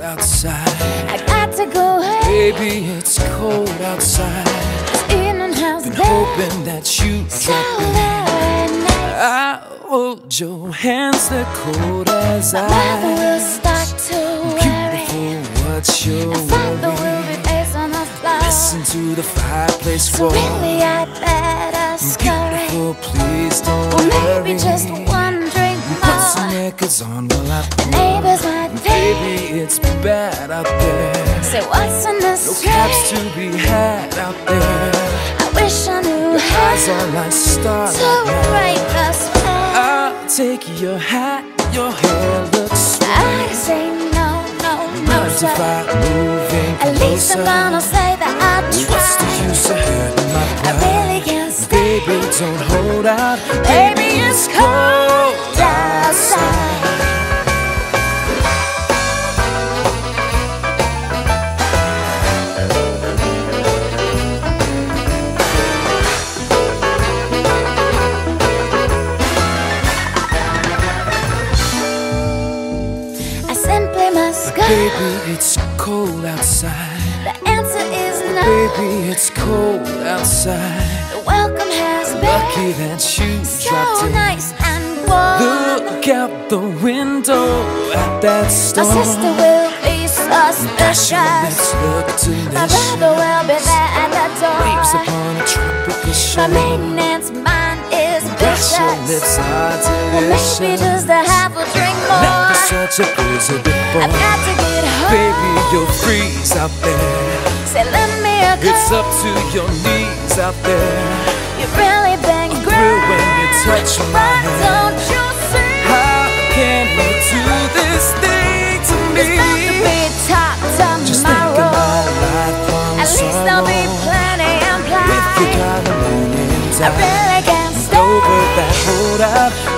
outside. I got to go away. Baby, it's cold outside. This evening has Been been hoping that you'd so drop in. very nice. I hold your hands, they're cold as My mother will start to worry. Beautiful, what's your And father will worry? be facing the floor. Listen to the fireplace So roar. really I'd better scurry. Beautiful, please don't Or maybe worry. just one drink Put some more. records on while I pour. Neighbors might Baby, think, it's bad out there. say what's in this No caps to be had out there. I wish I knew Your how eyes are like stars. to break the spell. I'll take your hat, your hair looks I say no, no, no, sir. moving At least I'm closer. gonna say that I What's the tried. use of hurting my I pride? really can't stay. Baby, don't hold out. Baby, it's cold outside. I simply must go. Baby, it's cold outside. The answer is no. Baby, it's cold outside. The welcome has Lucky been that you so dropped in. nice and warm. Look out the window at that My storm. sister will be Let's suspicious. look My delicious. brother will be there at the Waves door. upon a tropical My shore. maintenance mind is Gosh, your vicious. lips are Well, maybe delicious. just a half a drink Never more. such a blizzard before. I've got to get home. Baby, you'll freeze out there. Say, lend me a It's coat. up to your knees out there. You've really been I'm great. thrilled when you touch my Why hand. don't you see? How can you do this thing to It's me? about to be top Just think of tomorrow. my life from At least there'll be plenty If you implied. got a million I times really can't stay. over that hold out.